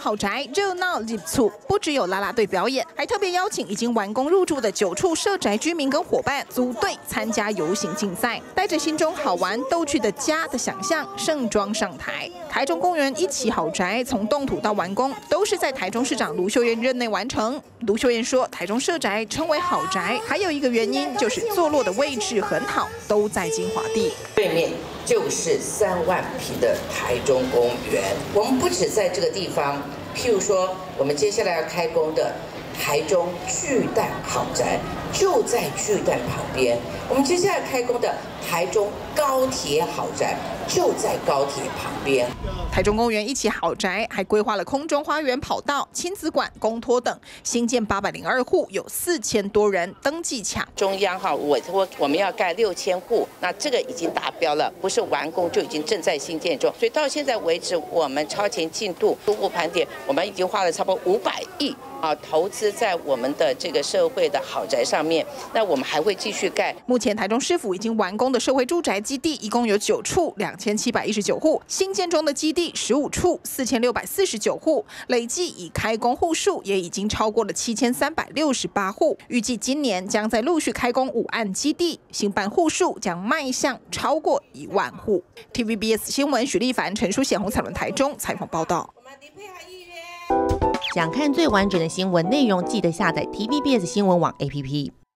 豪宅热闹入厝，不只有啦啦队表演，还特别邀请已经完工入住的9处社宅居民跟伙伴组队参加游行竞赛，带着心中好玩逗趣的家的想象，盛装上台。台中公园一期豪宅从动土到完工，都是在台中市长卢秀燕任内完成。卢秀燕说，台中社宅称为豪宅，还有一个原因就是坐落的位置很好，都在精华地， 对面就是3万坪的台中公园。我们不止在这个地方，譬如说，我们接下来要开工的台中巨蛋豪宅就在巨蛋旁边。我们接下来开工的台中高铁豪宅就在高铁旁边。 台中公园一期豪宅还规划了空中花园跑道、亲子馆、公托等，新建802户，有4000多人登记抢。 中央委托我们要盖6000户，那这个已经达标了，不是完工就已经正在新建中。所以到现在为止，我们超前进度，初步盘点，我们已经花了差不多500亿。投资在我们的这个社会的豪宅上面，那我们还会继续盖。 目前台中市府已经完工的社会住宅基地一共有9处，2719户；新建中的基地15处，4649户，累计已开工户数也已经超过了7368户。预计今年将在陆续开工5案基地，新办户数将迈向超过1万户。TVBS 新闻许立凡、陈淑贤、洪彩伦台中采访报道。 想看最完整的新闻内容，记得下载 TVBS 新闻网 APP。